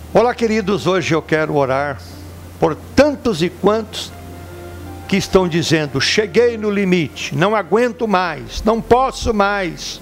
Olá, queridos, hoje eu quero orar por tantos e quantos que estão dizendo: cheguei no limite, não aguento mais, não posso mais.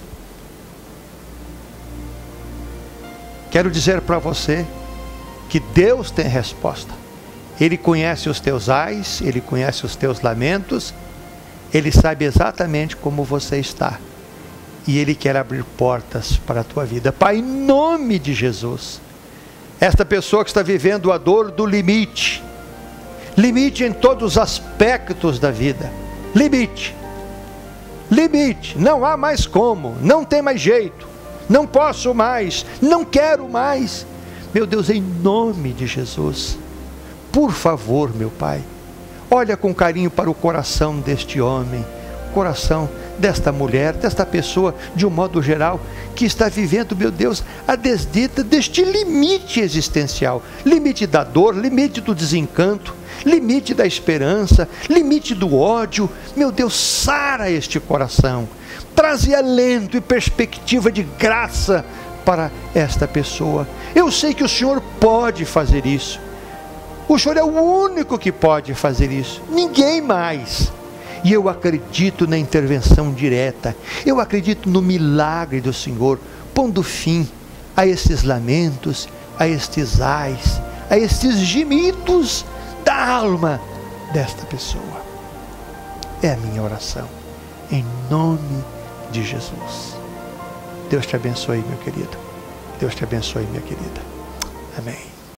Quero dizer para você que Deus tem resposta. Ele conhece os teus ais, Ele conhece os teus lamentos, Ele sabe exatamente como você está. E Ele quer abrir portas para a tua vida. Pai, em nome de Jesus, esta pessoa que está vivendo a dor do limite, limite em todos os aspectos da vida, limite, não há mais como, não tem mais jeito, não posso mais, não quero mais. Meu Deus, em nome de Jesus, por favor, meu Pai, olha com carinho para o coração deste homem, coração desta mulher, desta pessoa, de um modo geral, que está vivendo, meu Deus, a desdita deste limite existencial, limite da dor, limite do desencanto, limite da esperança, limite do ódio. Meu Deus, sara este coração, traze alento e perspectiva de graça para esta pessoa. Eu sei que o Senhor pode fazer isso, o Senhor é o único que pode fazer isso, ninguém mais. E eu acredito na intervenção direta, eu acredito no milagre do Senhor, pondo fim a estes lamentos, a estes ais, a estes gemidos da alma desta pessoa. É a minha oração, em nome de Jesus. Deus te abençoe, meu querido. Deus te abençoe, minha querida. Amém.